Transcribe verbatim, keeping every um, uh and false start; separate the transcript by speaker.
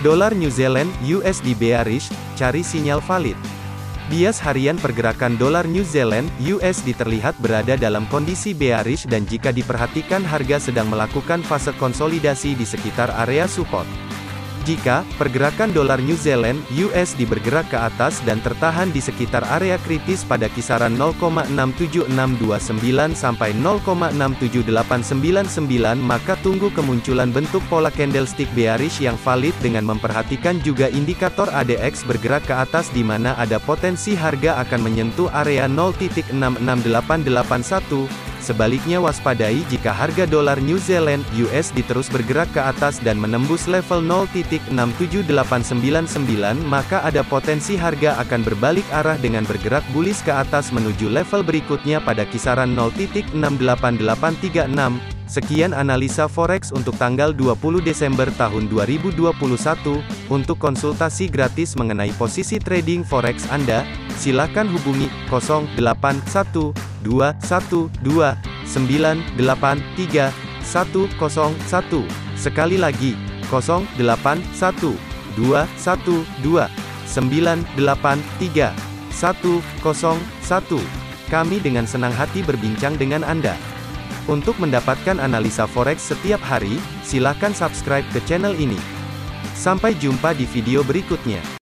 Speaker 1: Dolar New Zealand U S D bearish, cari sinyal valid. Bias harian pergerakan dolar New Zealand U S D terlihat berada dalam kondisi bearish dan jika diperhatikan harga sedang melakukan fase konsolidasi di sekitar area support. Jika pergerakan dolar New Zealand U S D bergerak ke atas dan tertahan di sekitar area kritis pada kisaran nol koma enam tujuh enam dua sembilan sampai nol koma enam tujuh delapan sembilan sembilan, maka tunggu kemunculan bentuk pola candlestick bearish yang valid dengan memperhatikan juga indikator A D X bergerak ke atas di mana ada potensi harga akan menyentuh area nol titik enam enam delapan delapan satu. Sebaliknya waspadai jika harga dolar New Zealand U S D terus bergerak ke atas dan menembus level nol titik enam tujuh delapan sembilan sembilan, maka ada potensi harga akan berbalik arah dengan bergerak bullish ke atas menuju level berikutnya pada kisaran nol titik enam delapan delapan tiga enam. Sekian analisa forex untuk tanggal dua puluh Desember tahun dua ribu dua puluh satu. Untuk konsultasi gratis mengenai posisi trading forex Anda, silakan hubungi nol delapan satu dua satu dua sembilan delapan tiga satu nol satu. Sekali lagi, nol delapan satu dua satu dua sembilan delapan tiga satu nol satu. Kami dengan senang hati berbincang dengan Anda. Untuk mendapatkan analisa forex setiap hari, silakan subscribe ke channel ini. Sampai jumpa di video berikutnya.